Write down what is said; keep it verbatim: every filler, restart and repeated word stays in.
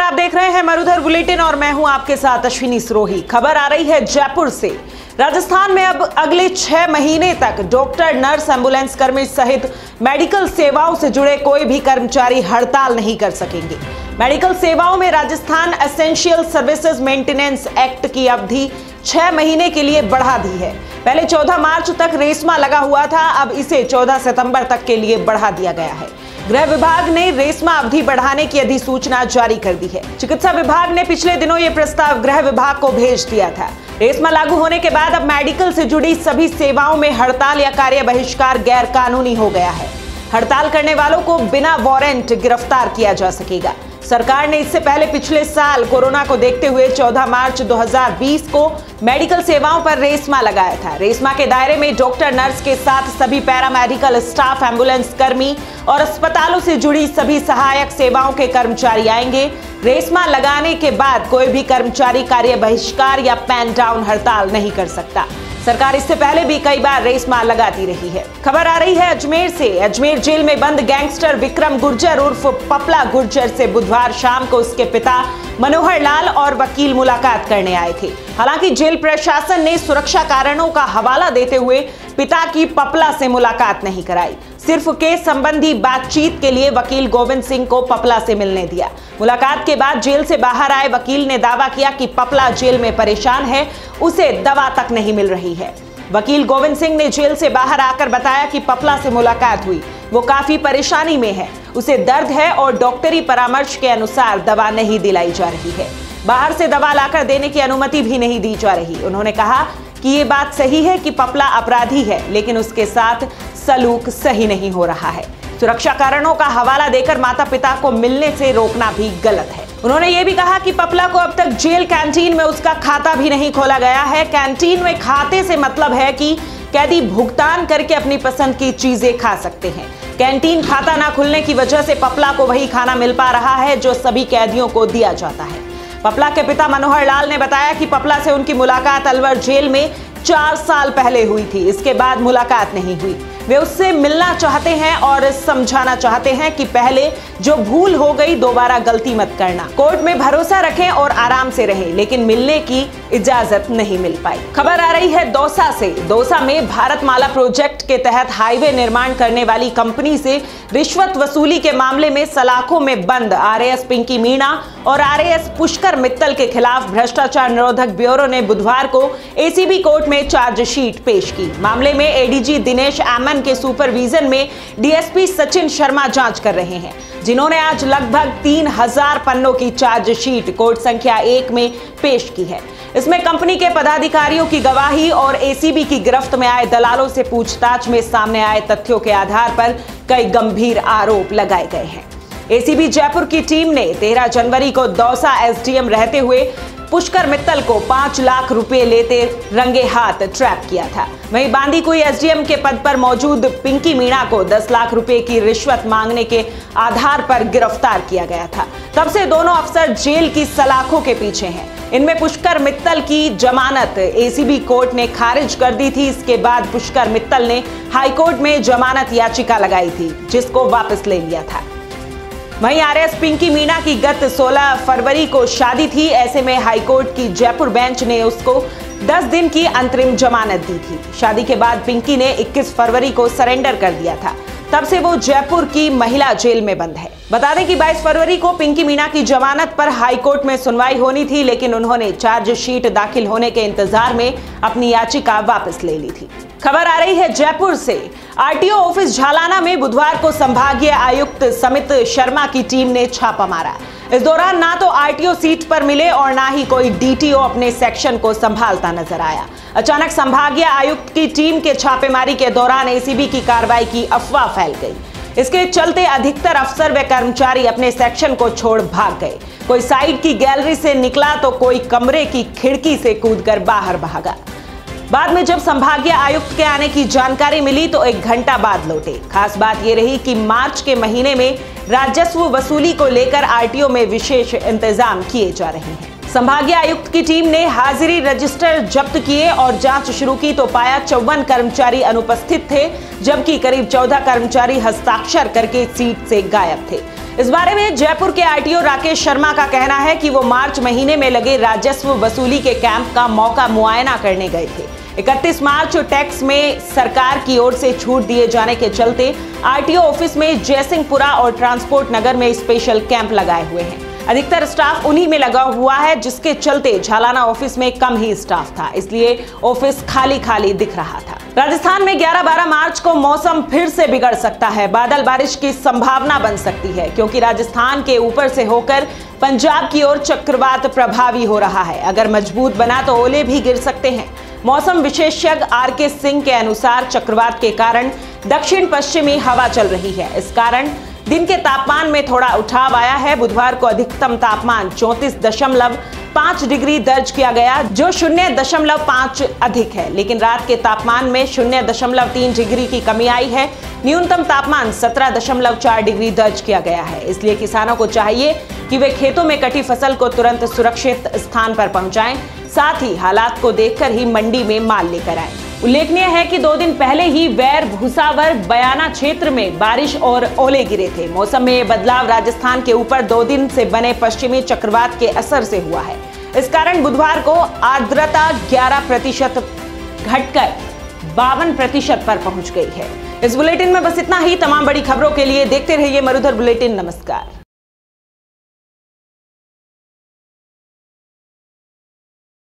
आप देख रहे हैं मरुधर बुलेटिन और मैं हूं आपके साथ अश्विनी सरोही। खबर आ रही है जयपुर से। राजस्थान में अब अगले छह महीने तक डॉक्टर, नर्स, एम्बुलेंस कर्मी सहित मेडिकल सेवाओं से जुड़े कोई भी कर्मचारी हड़ताल नहीं कर सकेंगे। मेडिकल सेवाओं में Rajasthan essential services maintenance act की अवधि छह महीने के लिए बढ़ा दी है। पहले चौदह मार्च तक रेशमा लगा हुआ था, अब इसे चौदह सितंबर तक के लिए बढ़ा दिया गया है। गृह विभाग ने रेशमा अवधि बढ़ाने की अधिसूचना जारी कर दी है। चिकित्सा विभाग ने पिछले दिनों ये प्रस्ताव गृह विभाग को भेज दिया था। रेशमा लागू होने के बाद अब मेडिकल से जुड़ी सभी सेवाओं में हड़ताल या कार्य बहिष्कार गैर कानूनी हो गया है। हड़ताल करने वालों को बिना वारंट गिरफ्तार किया जा सकेगा। सरकार ने इससे पहले पिछले साल कोरोना को देखते हुए चौदह मार्च दो हज़ार बीस को मेडिकल सेवाओं पर रेशमा लगाया था। रेशमा के दायरे में डॉक्टर, नर्स के साथ सभी पैरामेडिकल स्टाफ, एम्बुलेंस कर्मी और अस्पतालों से जुड़ी सभी सहायक सेवाओं के कर्मचारी आएंगे। रेशमा लगाने के बाद कोई भी कर्मचारी कार्य बहिष्कार या पैन डाउन हड़ताल नहीं कर सकता। सरकार इससे पहले भी कई बार रेशमा लगाती रही है। खबर आ रही है अजमेर से। अजमेर जेल में बंद गैंगस्टर विक्रम गुर्जर उर्फ पपला गुर्जर से बुधवार शाम को उसके पिता मनोहर लाल और वकील मुलाकात करने आए थे। हालांकि जेल प्रशासन ने सुरक्षा कारणों का हवाला देते हुए पिता की पपला से मुलाकात नहीं कराई। सिर्फ केस संबंधी बातचीत के लिए वकील गोविंद सिंह को पपला से मिलने दिया। मुलाकात के बाद जेल से बाहर आए वकील ने दावा किया कि पपला जेल में परेशान है, उसे दवा तक नहीं मिल रही है। वकील गोविंद सिंह ने जेल से बाहर आकर बताया कि पपला से मुलाकात हुई, वो काफी परेशानी में है, उसे दर्द है और डॉक्टरी परामर्श के अनुसार दवा नहीं दिलाई जा रही है। बाहर से दवा लाकर देने की अनुमति भी नहीं दी जा रही। उन्होंने कहा कि ये बात सही है कि पपला अपराधी है, लेकिन उसके साथ सलूक सही नहीं हो रहा है। सुरक्षा कारणों का हवाला देकर माता पिता को मिलने से रोकना भी गलत है। उन्होंने ये भी कहा कि पपला को अब तक जेल कैंटीन में उसका खाता भी नहीं खोला गया है। कैंटीन में खाते से मतलब है कि कैदी भुगतान करके अपनी पसंद की चीजें खा सकते हैं। कैंटीन खाता ना खुलने की वजह से पपला को वही खाना मिल पा रहा है जो सभी कैदियों को दिया जाता है। पपला के पिता मनोहर लाल ने बताया कि पपला से उनकी मुलाकात अलवर जेल में चार साल पहले हुई थी। इसके बाद मुलाकात नहीं हुई। वे उससे मिलना चाहते हैं और समझाना चाहते हैं कि पहले जो भूल हो गई दोबारा गलती मत करना। कोर्ट में भरोसा रखें और आराम से रहें, लेकिन मिलने की इजाजत नहीं मिल पाई। खबर आ रही है दौसा से। दौसा में भारतमाला प्रोजेक्ट के तहत हाईवे निर्माण करने वाली कंपनी से रिश्वत वसूली के मामले में सलाखों में बंद आरएएस पिंकी मीणा और आरएएस पुष्कर मित्तल के खिलाफ भ्रष्टाचार निरोधक ब्यूरो ने बुधवार को एसीबी कोर्ट में चार्जशीट पेश की। मामले में एडीजी दिनेश एमन के सुपरविजन में डीएसपी सचिन शर्मा जांच कर रहे हैं, जिन्होंने आज लगभग तीन हजार पन्नों की चार्जशीट कोर्ट संख्या एक में पेश की है। इसमें कंपनी के पदाधिकारियों की गवाही और एसीबी की गिरफ्त में आए दलालों से पूछताछ में सामने आए तथ्यों के आधार पर कई गंभीर आरोप लगाए गए हैं। एसीबी जयपुर की टीम ने तेरह जनवरी को दौसा एसडीएम रहते हुए पुष्कर मित्तल को पांच लाख रुपए लेते रंगे हाथ ट्रैप किया था। वहीं बांदीकुई एसडीएम के पद पर मौजूद पिंकी मीणा को दस लाख रुपए की रिश्वत मांगने के आधार पर गिरफ्तार किया गया था। तब से दोनों अफसर जेल की सलाखों के पीछे हैं। इनमें पुष्कर मित्तल की जमानत एसीबी कोर्ट ने खारिज कर दी थी। इसके बाद पुष्कर मित्तल ने हाईकोर्ट में जमानत याचिका लगाई थी, जिसको वापस ले लिया था। वहीं आरएएस पिंकी मीणा की गत सोलह फरवरी को शादी थी। ऐसे में हाईकोर्ट की जयपुर बेंच ने उसको दस दिन की अंतरिम जमानत दी थी। शादी के बाद पिंकी ने इक्कीस फरवरी को सरेंडर कर दिया था। तब से वो जयपुर की महिला जेल में बंद है। बता दें कि बाईस फरवरी को पिंकी मीणा की जमानत पर हाईकोर्ट में सुनवाई होनी थी, लेकिन उन्होंने चार्जशीट दाखिल होने के इंतजार में अपनी याचिका वापस ले ली थी। खबर आ रही है जयपुर से। आरटीओ ऑफिस झालाना में बुधवार को संभागीय आयुक्त समित शर्मा की टीम ने छापा मारा। इस दौरान ना तो आरटीओ सीट पर मिले और ना ही कोई डीटीओ अपने सेक्शन को संभालता नजर आया। अचानक संभागीय आयुक्त की टीम के छापेमारी के दौरान एसीबी की कार्रवाई की अफवाह फैल गई। इसके चलते अधिकतर अफसर व कर्मचारी अपने सेक्शन को छोड़ भाग गए। कोई साइड की गैलरी से निकला तो कोई कमरे की खिड़की से कूदकर बाहर भागा। बाद में जब संभागीय आयुक्त के आने की जानकारी मिली तो एक घंटा बाद लौटे। खास बात यह रही कि मार्च के महीने में राजस्व वसूली को लेकर आरटीओ में विशेष इंतजाम किए जा रहे हैं। संभागीय आयुक्त की टीम ने हाजिरी रजिस्टर जब्त किए और जांच शुरू की तो पाया चौवन कर्मचारी अनुपस्थित थे, जबकि करीब चौदह कर्मचारी हस्ताक्षर करके सीट से गायब थे। इस बारे में जयपुर के आरटीओ राकेश शर्मा का कहना है कि वो मार्च महीने में लगे राजस्व वसूली के कैंप का मौका मुआयना करने गए थे। इकतीस मार्च टैक्स में सरकार की ओर से छूट दिए जाने के चलते आरटीओ ऑफिस में जयसिंहपुरा और ट्रांसपोर्ट नगर में स्पेशल कैंप लगाए हुए हैं। अधिकतर स्टाफ उन्हीं में लगा हुआ है, जिसके चलते झालाना ऑफिस में कम ही स्टाफ था, इसलिए ऑफिस खाली खाली दिख रहा था। राजस्थान में ग्यारह बारह मार्च को मौसम फिर से बिगड़ सकता है। बादल बारिश की संभावना बन सकती है, क्योंकि राजस्थान के ऊपर से होकर पंजाब की ओर चक्रवात प्रभावी हो रहा है। अगर मजबूत बना तो ओले भी गिर सकते हैं। मौसम विशेषज्ञ आर के सिंह के अनुसार चक्रवात के कारण दक्षिण पश्चिमी हवा चल रही है। इस कारण दिन के तापमान में थोड़ा उठाव आया है। बुधवार को अधिकतम तापमान चौंतीस दशमलव पाँच डिग्री दर्ज किया गया, जो शून्य दशमलव पाँच अधिक है, लेकिन रात के तापमान में शून्य दशमलव तीन डिग्री की कमी आई है। न्यूनतम तापमान सत्रह दशमलव चार डिग्री दर्ज किया गया है। इसलिए किसानों को चाहिए कि वे खेतों में कटी फसल को तुरंत सुरक्षित स्थान पर पहुंचाएं, साथ ही हालात को देखकर ही मंडी में माल लेकर आएं। उल्लेखनीय है कि दो दिन पहले ही वैर भूसावर बयाना क्षेत्र में बारिश और ओले गिरे थे। मौसम में बदलाव राजस्थान के ऊपर दो दिन से बने पश्चिमी चक्रवात के असर से हुआ है। इस कारण बुधवार को आर्द्रता ग्यारह प्रतिशत घटकर बावन प्रतिशत पर पहुंच गई है। इस बुलेटिन में बस इतना ही। तमाम बड़ी खबरों के लिए देखते रहिए मरुधर बुलेटिन। नमस्कार।